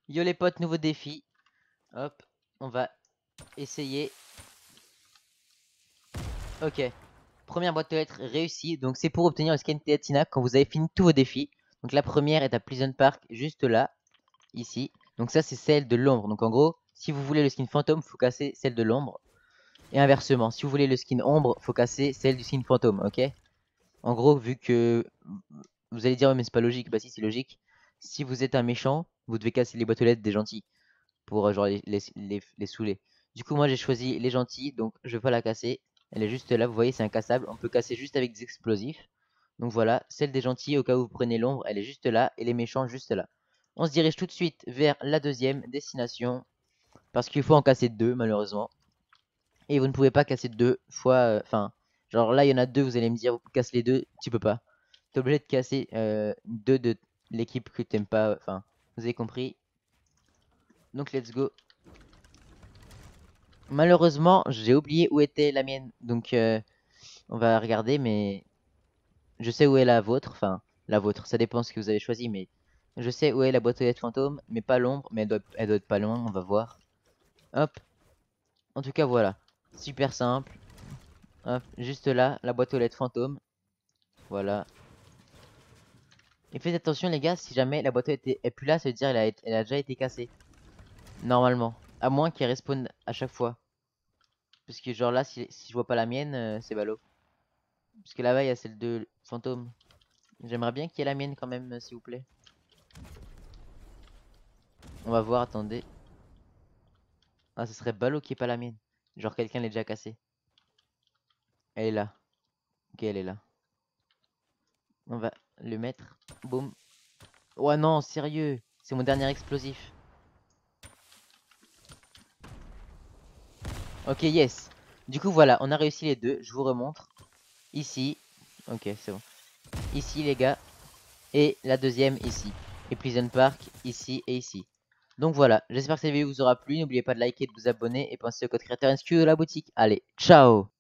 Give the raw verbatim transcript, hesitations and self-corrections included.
Yo les potes, nouveau défi. Hop, on va essayer. Ok, première boîte aux lettres réussie. Donc c'est pour obtenir le skin Tina quand vous avez fini tous vos défis. Donc la première est à Pleasant Park, juste là, ici. Donc ça c'est celle de l'ombre. Donc en gros, si vous voulez le skin fantôme, faut casser celle de l'ombre. Et inversement, si vous voulez le skin ombre, faut casser celle du skin fantôme, ok? En gros, vu que vous allez dire, ouais, mais c'est pas logique. Bah si, c'est logique. Si vous êtes un méchant, vous devez casser les boîtes aux lettres des gentils pour euh, genre les, les, les, les saouler. Du coup, moi j'ai choisi les gentils, donc je vais pas la casser. Elle est juste là, vous voyez, c'est incassable. On peut casser juste avec des explosifs. Donc voilà, celle des gentils, au cas où vous prenez l'ombre, elle est juste là, et les méchants juste là. On se dirige tout de suite vers la deuxième destination, parce qu'il faut en casser deux, malheureusement. Et vous ne pouvez pas casser deux fois, enfin, euh, genre là, il y en a deux, vous allez me dire, vous cassez les deux, tu peux pas. T'es obligé de casser euh, deux de l'équipe que t'aimes pas, enfin, vous avez compris. Donc let's go. Malheureusement, j'ai oublié où était la mienne. Donc, euh, on va regarder, mais je sais où est la vôtre. Enfin, la vôtre, ça dépend ce que vous avez choisi, mais je sais où est la boîte aux lettres fantôme, mais pas l'ombre, mais elle doit, elle doit être pas loin, on va voir. Hop, en tout cas, voilà. Super simple. Hop, juste là, la boîte aux lettres fantôme. Voilà. Et faites attention, les gars, si jamais la boîte aux lettres est plus là, ça veut dire qu'elle a, elle a déjà été cassée. Normalement. À moins qu'elle respawn à chaque fois. Parce que, genre là, si, si je vois pas la mienne, euh, c'est ballot. Parce que là-bas, il y a celle de fantôme. J'aimerais bien qu'il y ait la mienne quand même, euh, s'il vous plaît. On va voir, attendez. Ah, ce serait ballot qu'il n'y ait pas la mienne. Genre quelqu'un l'ait déjà cassé. Elle est là. Ok, elle est là. On va le mettre. Boum. Oh non, sérieux. C'est mon dernier explosif. Ok, yes. Du coup, voilà, on a réussi les deux. Je vous remontre. Ici. Ok, c'est bon. Ici, les gars. Et la deuxième, ici. Et Pleasant Park, ici et ici. Donc voilà, j'espère que cette vidéo vous aura plu. N'oubliez pas de liker, de vous abonner et pensez au code créateur S Q de la boutique. Allez, ciao!